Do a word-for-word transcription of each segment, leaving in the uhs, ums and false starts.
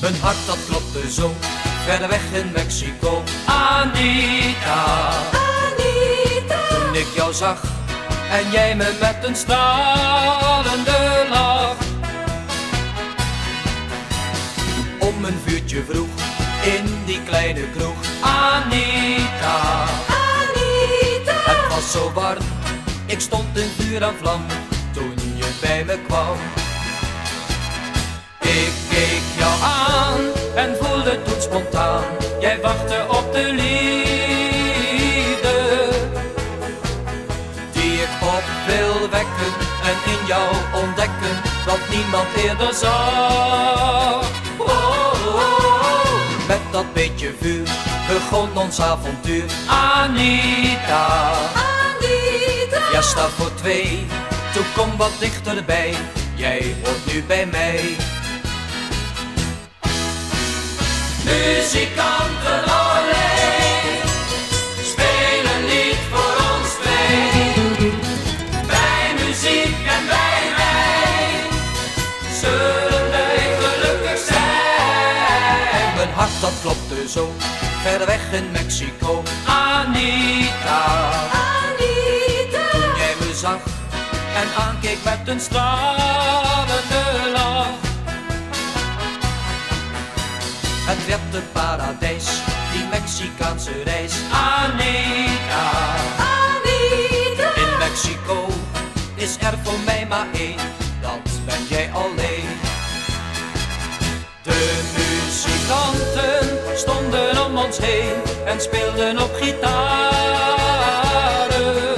Mijn hart dat klopte zo, verder weg in Mexico. Anita, Anita, toen ik jou zag en jij me met een stralende lach om een vuurtje vroeg in die kleine kroeg. Anita, Anita, het was zo warm, ik stond in vuur en vlam toen je bij me kwam. Ik keek jou aan en voelde toen spontaan, jij wachtte op de liefde die ik op wil wekken en in jou ontdekken wat niemand eerder zag. Oh, oh, oh. Met dat beetje vuur begon ons avontuur. Anita, Anita, fiesta voor twee, toen kom wat dichterbij, jij hoort nu bij mij. Muzikanten alleen, speel een lied voor ons twee. Bij muziek en bij mij, zullen wij gelukkig zijn. Mijn hart dat klopte zo, ver weg in Mexico. Anita, Anita, toen jij me zag en aankeek met een stralende lach. Het werd een paradijs, die Mexicaanse reis. Anita, Anita, in Mexico is er voor mij maar één, dat ben jij alleen. De muzikanten stonden om ons heen en speelden op gitaren.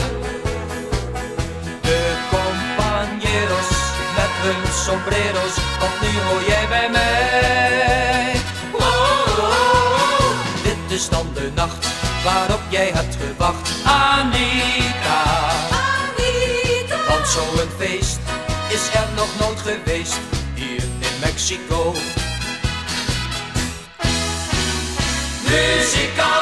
De compañeros met hun sombreros, want nu hoor jij bij mij. Dit is dan de nacht waarop jij hebt gewacht. Anita, Anita, want zo'n feest is er nog nooit geweest hier in Mexico. Muzikant